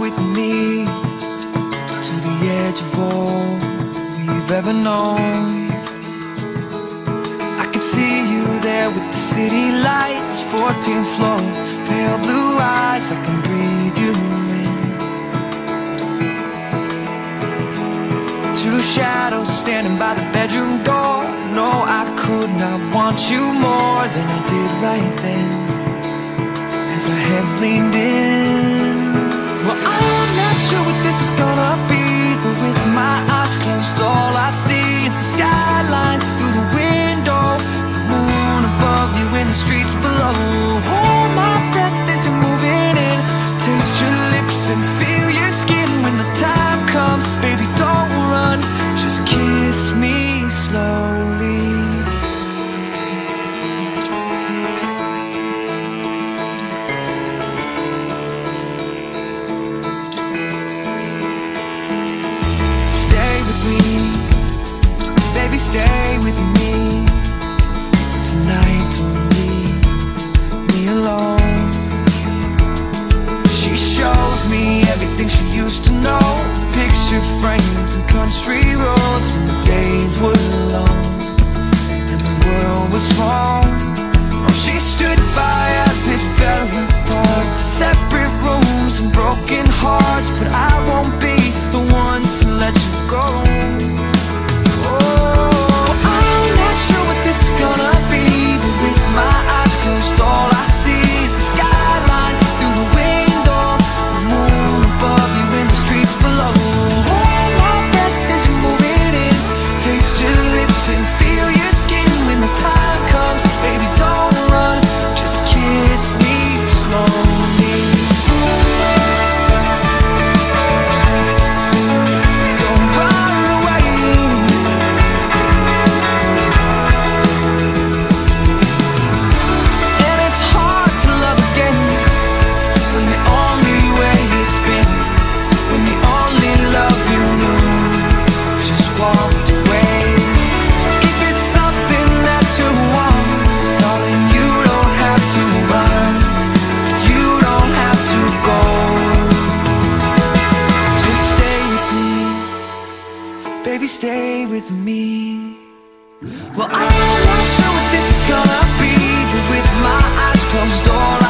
with me to the edge of all we've ever known. I can see you there with the city lights, 14th floor, pale blue eyes, I can breathe you in. Two shadows standing by the bedroom door. No, I could not want you more than I did right then, as our heads leaned in. Well, I'm not sure what this is gonna be, but with my eyes closed, all I see is the skyline through the window, the moon above you and the streets below. Hold my breath as you're moving in, taste your lips and feel your skin. When the time comes, baby, don't run, just kiss me slowly. Baby, stay with me tonight, don't leave me alone. She shows me everything she used to know, picture frames and country roads when the days were long and the world was small. Oh, she stood by as it fell apart, separate rooms and broken hearts, but I won't be the one to let you go. Gonna be, but with my eyes closed, all I see is the skyline through the window, the moon above you and the streets below. Hold my breath as you're moving in, taste your lips and feel your skin. When the time comes, baby, don't run, just kiss me slowly. Don't run away. Baby, stay with me. Well, I'm not sure what this is gonna be, but with my eyes closed, all